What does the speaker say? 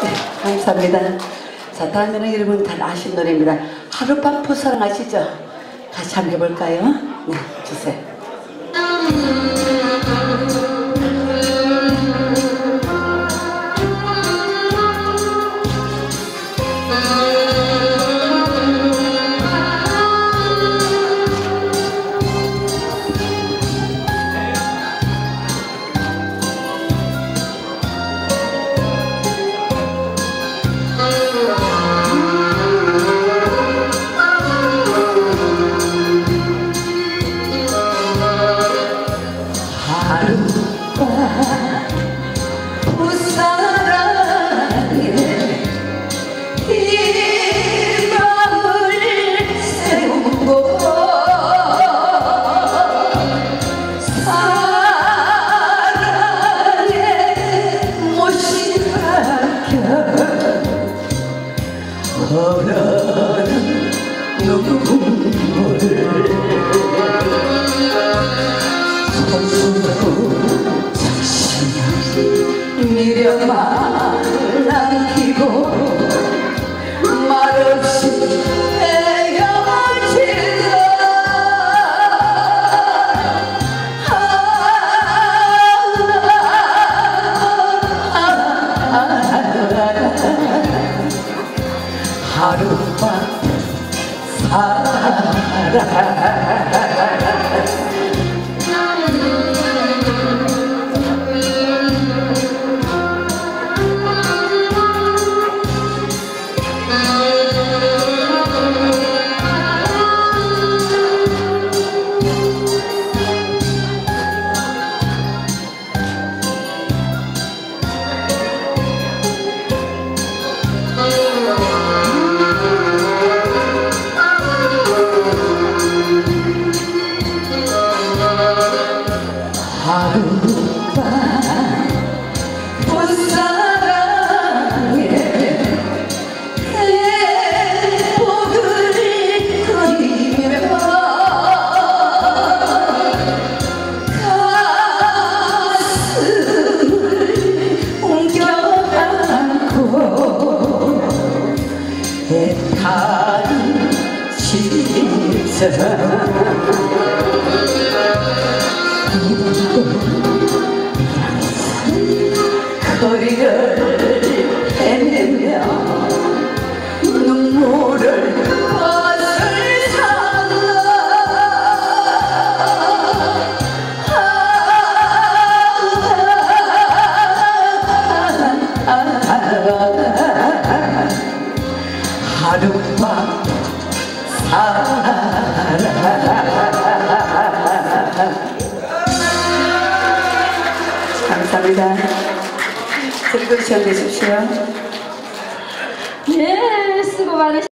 감사합니다. 자, 다음에는 여러분 다 아신 노래입니다. 하룻밤 푸사랑 아시죠? 같이 한번 해볼까요? 네, 주세요. 흐르는 눈물 손수로 자신을 미련만 남기고 말없이 헤어지다 하룻밤 살아 하룻밤 풋사랑에 행복을 그리며 가슴을 옮겨안고 애타는 진짜 거리를 헤매며 눈물을 벗을 삼아 하룻밤 살아. 감사합니다. 즐거운 시간 되십시오. 네, 수고 많으셨습니다.